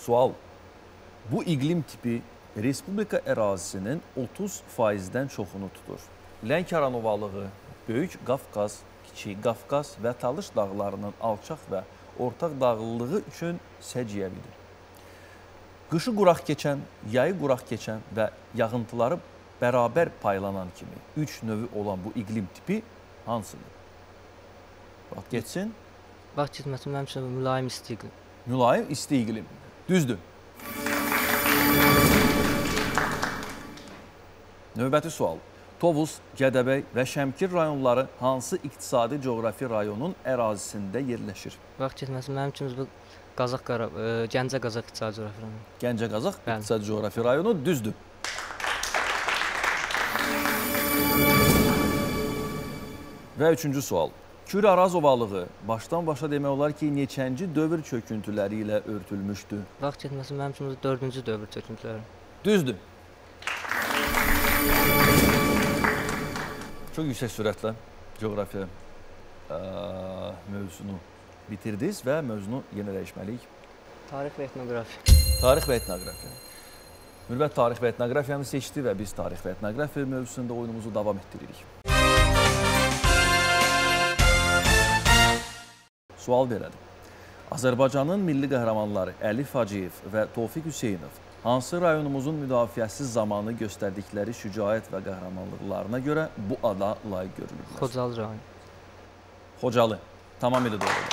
Sual. Bu iqlim tipi Respublika ərazisinin otuz faizdən çoxunu tutur. Lənkəran ovalığı, Böyük Qafqaz, Kiçik Qafqaz və Talış dağlarının alçaq və ortaq dağlılığı üçün səciyyəvidir. Qışı quraq keçən, yayı quraq keçən və yağıntıları bərabər paylanan kimi üç növü olan bu iqlim tipi hansıdır? Vaxt geçsin. Vaxt getməsin, mənim üçün mülayim isti iqlim. Mülayim isti iqlim. Düzdür. Növbəti sual. Tovuz, Gədəbəy və Şəmkir rayonları hansı iqtisadi coğrafi rayonun ərazisində yerləşir? Vaxt getməsin, mənim üçün bu Qazaq Qarab, Gəncə Qazaq iqtisadi coğrafi rayonu. Gəncə Qazaq iqtisadi coğrafi rayonu düzdür. Və üçüncü sual. Kür Araz ovalığı başdan başa demək olar ki, neçənci dövr çöküntüləri ilə örtülmüşdür? Vaxt getməsin, mənim üçün dördüncü dövr çöküntüləri. Düzdür. Çox yüksək sürətlə coğrafiya ə, mövzusunu bitirdiniz və mövzunu yenə dəyişməliyik. Tarix və etnografiya. Tarix və etnografiya. Mürvət tarix və etnografiyanı seçdi və biz tarix və etnografiya mövzusunda oyunumuzu davam etdiririk. Sual belədir. Azərbaycanın milli qəhrəmanları Əlif Hacıyev və Tofiq Hüseynov hansı rayonumuzun müdafiəsi zamanı göstərdikləri şücaət və qəhrəmanlıqlarına görə bu ada layiq görülürlər? Xocalı rayonu. Xocalı. Tamamilə doğrudur.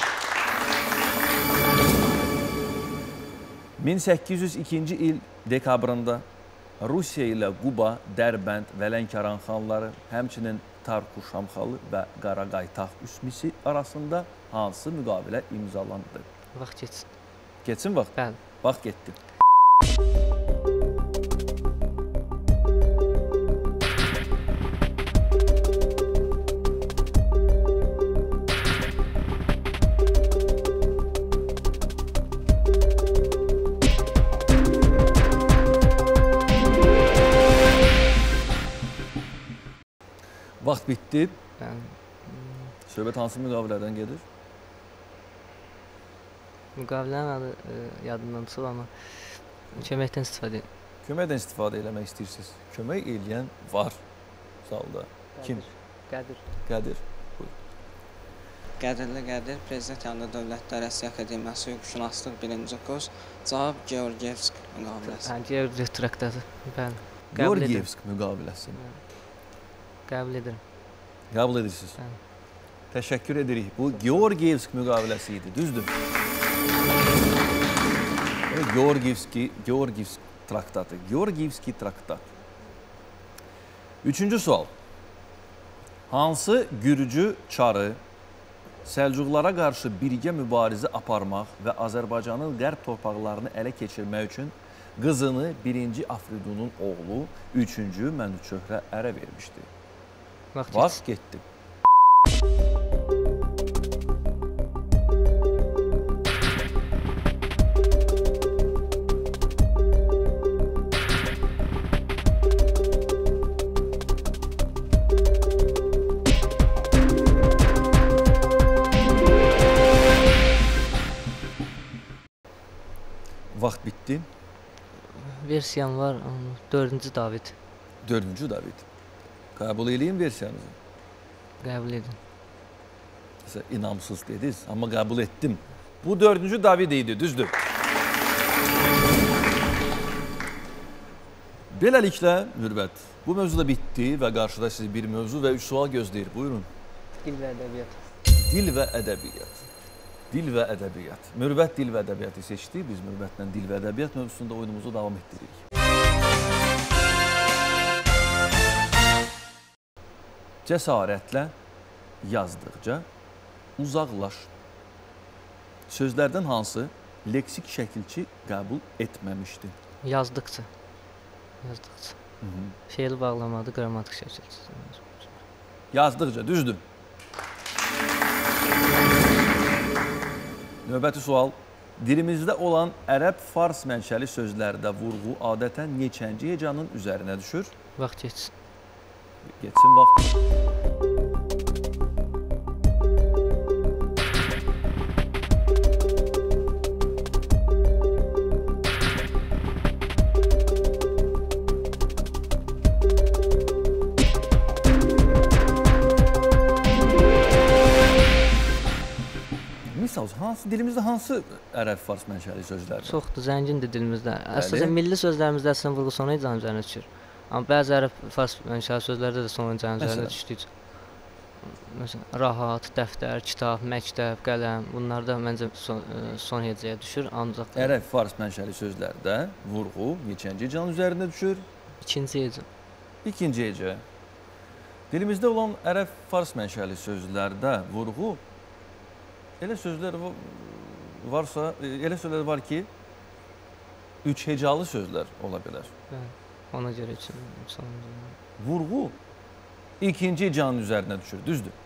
min səkkiz yüz ikinci il dekabrında Rusiya ilə Quba, Dərbənd və Lənkəran xanları, həmçinin Tarku Şamxalı və Qaraqaytaq Üsmisi arasında hansı müqavilə imzalandı? Vaxt geçsin. Geçsin vaxt? Bəli. Vaxt getdi. Vaxt bitdi. Söhbət hansı müqavilədən gedir? Müqavilənin adı e, yadımdan çıxır, amma köməkdən istifadə edin. Köməkdən istifadə eləmək istəyirsiniz. Kömək eləyən var salda. Kim? Qədir. Qədir. Buyur. Qədirli Qədir, Prezident yanında Dövlətlər Rəsmiyyət Akademiyası Hüquqşünaslıq birinci kurs. Cavab Georgiyevsk müqaviləsi. Hə, Georgiyevsk traktatı. Bəli. Georgiyevsk müqaviləsi. Qəbul edirəm. Qəbul edirsiniz. Bəli. Təşəkkür edirik. Bu Georgiyevsk müqaviləsi idi, düzdür? Georgiyevski, Georgiyevsk traktatı. Georgiyevski traktat. Üçüncü sual. Hansı Gürcü çarı Səlcuqlara qarşı birgə mübarizə aparmaq və Azərbaycanın qərb torpaqlarını ələ keçirmək üçün qızını birinci Afridunun oğlu üçüncü Mənüçöhrə ərə vermişdi? Vaxt, Vaxt getdi. Vaxt bitdi. Versiyam var, dördüncü David. Dördüncü David. Qəbul edeyim versiyanızı. Qəbul edin. Siz inamsız dediniz, amma qəbul etdim. Bu dördüncü David idi, düzdür. Beləliklə, Mürvət, bu mövzu da bitdi və qarşıda sizi bir mövzu və üç sual gözləyir. Buyurun. Dil və ədəbiyyat. Dil və ədəbiyyat. Dil və ədəbiyyat. Mürvət dil və ədəbiyyatı seçdi. Biz Mürvətlə dil və ədəbiyyat mövzusunda oyunumuzu davam etdiririk. Cəsarətlə yazdıqca uzaqlaş. Sözlərdən hansı leksik şəkilçi qəbul etməmişdi? Yazdıqca. Yazdıqca. Hı -hı. Fe'li bağlamadı, qrammatik şəkilçi. Yazdıqca, düzdür. Növbəti sual. Dilimizdə olan ərəb-fars mənşəli sözlərdə vurğu adətən neçənci hecanın üzərinə düşür? Vaxt geçsin. Geçsin vaxt. olsun. Hansı dilimizdə hansı ərəb fars mənşəli sözlərdir? Çoxdur, zəngindir dilimizdə. Əsasən milli sözlərimizdə əslən vurğu sonu icazə üzərinə düşür. Amma bəzi ərəb fars mənşəli sözlərdə də sonu icazə üzərinə düşdü. Məsələn, rahat, dəftər, kitab, məktəb, qələm, bunlar da məncə son, son hecəyə düşür. Ancaq ərəb fars mənşəli sözlərdə vurğu neçənci hecanın üzərində düşür? İkinci hecə. İkinci hecə. Dilimizdə olan ərəb fars mənşəli sözlərdə vurğu elə sözlər varsa, elə sözlər var ki, üç hecalı sözlər ola bilər. Bəli, ona görə üçün sonuncu. Vurğu ikinci hecanın üzərinə düşür, düzdür.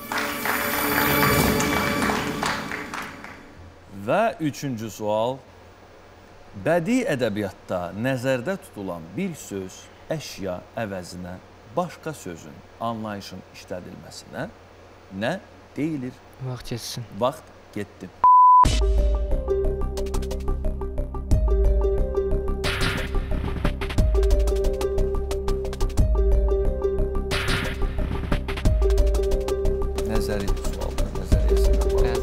Və üçüncü sual, bədii ədəbiyyatda nəzərdə tutulan bir söz, əşya əvəzinə başqa sözün, anlayışın işlədilməsinə nə deyilir? Vaxt geçsin. Vaxt getdi. Nəzəri sualdır, nəzəriyyəsində var.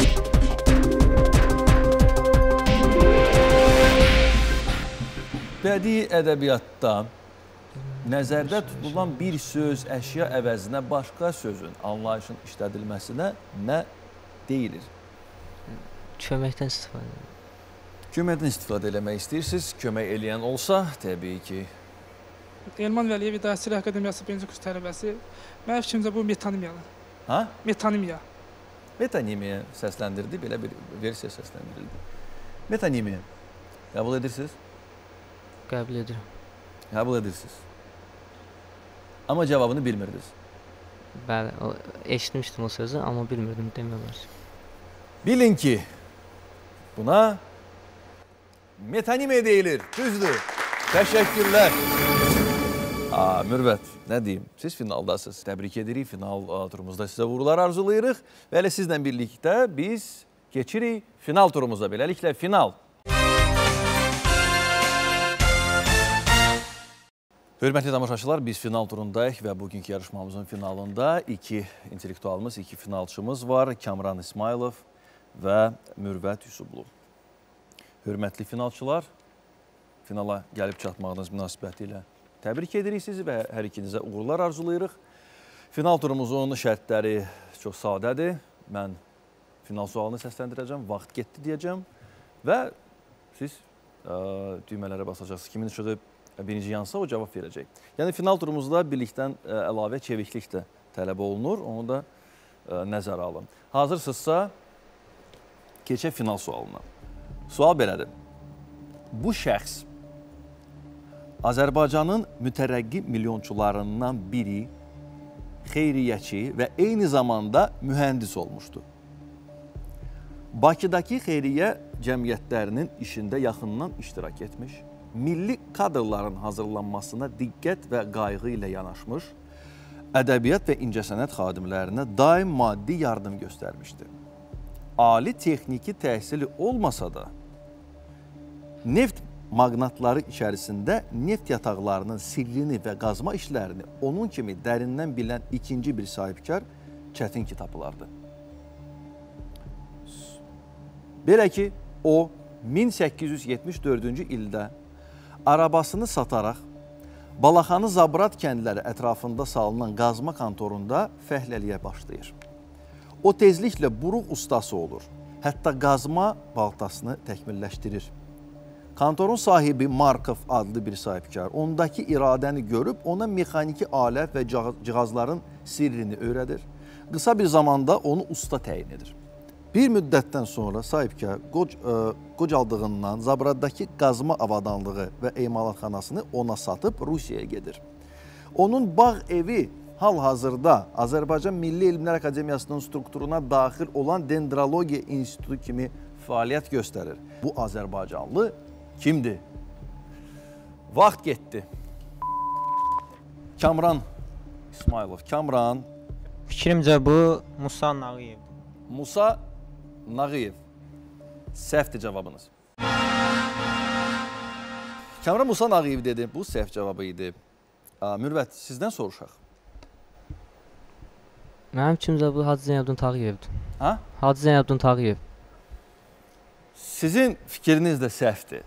Bədii ədəbiyyatda nəzərdə tutulan bir söz, əşya əvəzinə başqa sözün, anlayışın işlədilməsinə nə deyilir? Köməkdən istifadə edir. Köməkdən istifadə eləmək istəyirsiniz, kömək eləyən olsa, təbii ki. Elman Vəliyev İdarəçilik Akademiyası birinci kurs tələbəsi. Mənim fikrimcə bu metonimiyadır. Ha? Metonimiya. Metonimiya səsləndirdi, belə bir versiya səsləndirildi. Metonimiya. Qəbul edirsiniz? Qəbul edirəm. Qəbul edirsiniz. Amma cavabını bilmirdiniz. Bəli, eşitmişdim o sözü, amma bilmirdim demək olar. Bilin ki, buna metonimiya deyilir. Düzdür. Təşəkkürlər. Aa, Mürvət, nə deyim? Siz finaldasınız. Təbrik edirik. Final turumuzda sizə uğurlar arzulayırıq. Və elə sizlə birlikdə biz keçirik final turumuza. Beləliklə, final. Hörmətli tamaşaçılar, biz final turundayıq və bugünkü yarışmamızın finalında iki intellektualımız, iki finalçımız var. Kamran İsmailov və Mürvət Yusublu. Hörmətli finalçılar, finala gəlib çatmağınız münasibəti ilə təbrik edirik sizi və hər ikinizə uğurlar arzulayırıq. Final turumuzun şərtləri çox sadədir. Mən final sualını səsləndirəcəm, vaxt getdi deyəcəm və siz ə, düymələrə basacaqsınız. Kimin işığı birinci yansa o cavab verəcək. Yəni final turumuzda birlikdən ə, əlavə çeviklik də tələb olunur. Onu da ə, nəzərə alın. Hazırsınızsa keçək final sualına. Sual belədir. Bu şəxs Azərbaycanın mütərəqqi milyonçularından biri, xeyriyyəçi və eyni zamanda mühəndis olmuşdu. Bakıdakı xeyriyyə cəmiyyətlərinin işində yaxından iştirak etmiş, milli kadrların hazırlanmasına diqqət və qayğı ilə yanaşmış, ədəbiyyat və incəsənət xadimlərinə daim maddi yardım göstərmişdi. Ali texniki təhsili olmasa da, neft maqnatları içərisində neft yataqlarının sirrini və qazma işlərini onun kimi dərindən bilən ikinci bir sahibkar çətin ki tapılardı. Belə ki, o min səkkiz yüz yetmiş dördüncü ildə arabasını sataraq Balaxanı Zabrat kəndləri ətrafında salınan qazma kontorunda fəhləliyə başlayır. O tezliklə buruq ustası olur, hətta qazma baltasını təkmilləşdirir. Kontorun sahibi Markov adlı bir sahibkar ondakı iradəni görüb ona mexaniki alət və cihazların sirrini öyrədir. Qısa bir zamanda onu usta təyin edir. Bir müddətdən sonra sahibkar qoc, ə, qocaldığından Zabraddakı qazma avadanlığı və emalatxanasını ona satıb Rusiyaya gedir. Onun bağ evi hal-hazırda Azərbaycan Milli Elmlər Akademiyasının strukturuna daxil olan Dendrologiya İnstitutu kimi fəaliyyət göstərir. Bu Azərbaycanlı kimdir? Vaxt getdi. Kamran İsmailov. Kamran. Fikrimcə bu Musa Nağıyevdir. Musa Nağıyev. Səhvdir cavabınız. Kamran Musa Nağıyev dedi. Bu səhv cavabı idi. Mürvət, sizdən soruşaq. Mənim kimcə bu Hacı Zeynəbdin Tağıyevdir. Ha? Hacı Zeynəbdin Tağıyev. Sizin fikriniz də səhvdir.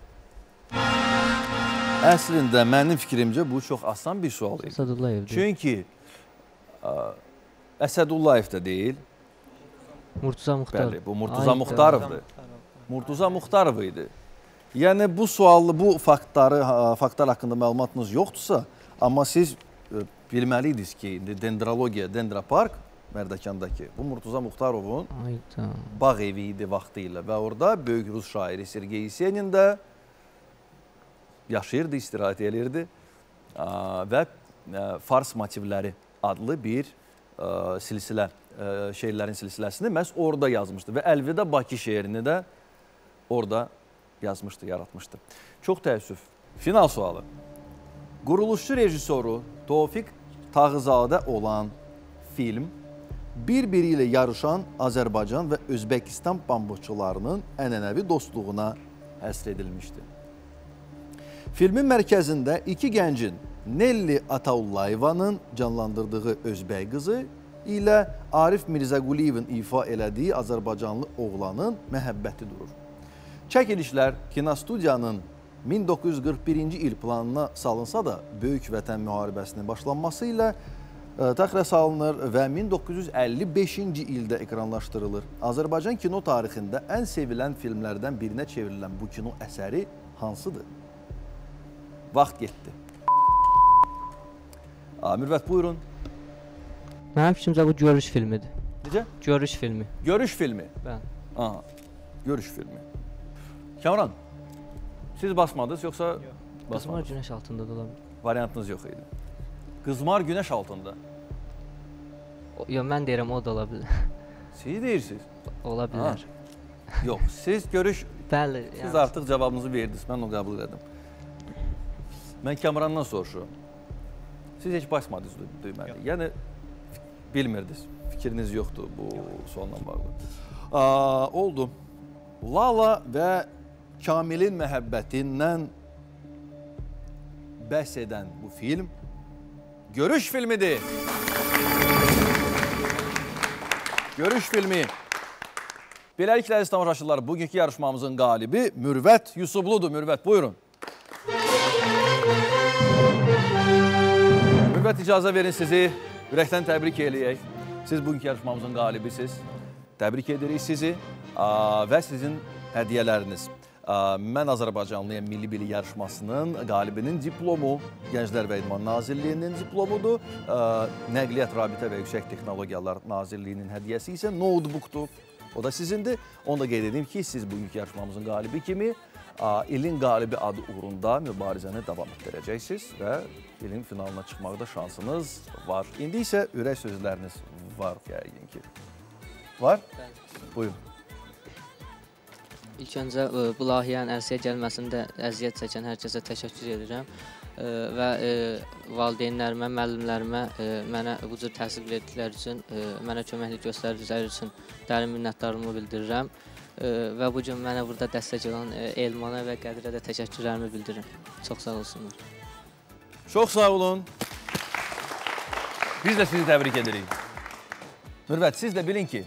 Əslində, mənim fikrimcə bu çox asan bir sual idi. Əsədullayevdir. Çünki ə, Əsədullayev də deyil. Murtuza Muxtarov. Bəli, bu Murtuza Muxtarovdur. Murtuza Muxtarov idi. Yəni bu sualı, bu faktları, faktlar haqqında məlumatınız yoxdursa, amma siz ə, bilməliydiniz ki, dendrologiya, Dendrapark Mərdəkandakı bu Murtuza Muxtarovun bağ evi idi vaxtı ilə və orada böyük Rus şairi Sergey Yesenin də yaşayırdı, istirahət edirdi və Fars motivləri adlı bir ə, silsilə, ə, şeirlərin silsiləsini məhz orada yazmışdı və Əlvida Bakı şeirini də orada yazmışdı, yaratmışdı. Çox təəssüf. Final sualı. Quruluşçu rejissoru Tofiq Tağızadə olan film bir-biri ilə yarışan Azərbaycan və Özbəkistan pambıqçılarının ənənəvi dostluğuna həsr edilmişdir. Filmin mərkəzində iki gəncin Nelli Ataullayevanın canlandırdığı Özbək qızı ilə Arif Mirzəquliyevin ifa elədiyi Azərbaycanlı oğlanın məhəbbəti durur. Çəkilişlər kinostudiyanın min doqquz yüz qırx birinci il planına salınsa da, Böyük Vətən müharibəsinin başlanması ilə təxirə salınır və min doqquz yüz əlli beşinci ildə ekranlaşdırılır. Azərbaycan kino tarixində ən sevilən filmlərdən birinə çevrilən bu kino əsəri hansıdır? Vaxt getdi. Mürvət, buyurun. Mənim fikrimcə bu görüş filmidir. Necə? Görüş filmi. Görüş filmi? Bəli. Aha, görüş filmi. Kamran, siz basmadınız yoxsa basmadınız? Qızmar günəş altında da ola bilər. Variantınız yox idi. Qızmar günəş altında. Yox, mən deyirəm, o da ola bilər. Siz deyirsiniz? Ola bilər. Yox, siz görüş... Bəli. Siz yəni... artıq cavabınızı verdiniz, mən onu qəbul edim. Mən Kamrandan soruşuram. Siz heç basmadınız düyməli. Yəni, bilmirdiniz, fikriniz yoxdur bu sualla bağlı. Aa, oldu. Lala və Kamilin məhəbbətindən bəhs edən bu film Görüş filmidir. Görüş filmi. Beləliklə, əziz tamaşaçılar, bugünkü yarışmamızın qalibi Mürvət Yusubludur. Mürvət, buyurun. Mürvət, icazə verin sizi ürəkdən təbrik eləyək. Siz bugünkü yarışmamızın qalibisiz. Təbrik edirik sizi və sizin hədiyyələriniz. Mən Azərbaycanlıyam Milli Bilik yarışmasının qalibinin diplomu Gənclər və İdman Nazirliyinin diplomudur. Nəqliyyat, Rabitə və Yüksək Texnologiyalar Nazirliyinin hədiyyəsi isə notebookdur. O da sizindir. Onu da qeyd edeyim ki, siz bugünkü yarışmamızın qalibi kimi ilin qalibi adı uğrunda mübarizəni davam etdirəcəksiniz və ilin finalına çıxmaqda şansınız var. İndi isə ürək sözləriniz var yəqin ki. Var? Buyurun. İlk öncə bu layihənin ərsəyə gəlməsində əziyyət çəkən hər kəsə təşəkkür edirəm və valideynlərimə, müəllimlərimə mənə bu cür təhsil verdikləri üçün, mənə köməklik göstərdikləri üçün dərin minnətdarlığımı bildirirəm və bu gün mənə burada dəstək olan Elmana və Qədirə də təşəkkürlərimi bildirirəm. Çox sağ olsunlar. Çox sağ olun. Biz də sizi təbrik edirik. Mürvət, siz də bilin ki,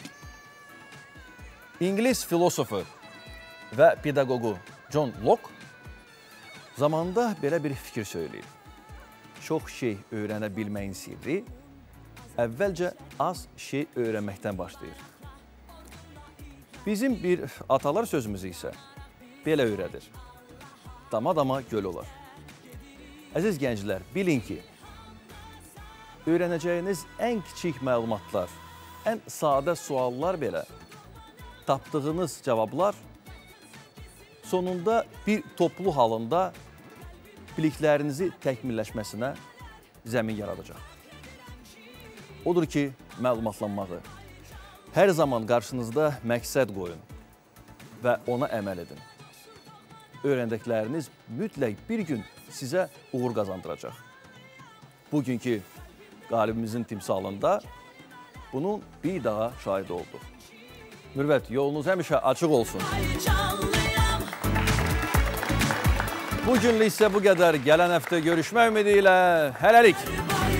İngilis filosofu və pedaqoqu John Locke zamanında belə bir fikir söyləyir. Çox şey öyrənə bilməyin sirri əvvəlcə az şey öyrənməkdən başlayır. Bizim bir atalar sözümüz isə belə öyrədir. Dama-dama göl olar. Əziz gənclər, bilin ki, öyrənəcəyiniz ən kiçik məlumatlar, ən sadə suallar belə tapdığınız cavablar sonunda bir toplu halında biliklərinizi təkmilləşməsinə zəmin yaradacaq. Odur ki, məlumatlanmağı hər zaman qarşınızda məqsəd qoyun və ona əməl edin. Öyrəndikləriniz mütləq bir gün sizə uğur qazandıracaq. Bugünkü qalibimizin timsalında bunun bir daha şahidi olduq. Mürvət, yolunuz həmişə açıq olsun. Bugünlük isə bu qədər. Gələn həftə görüşmək ümidi ilə hələlik.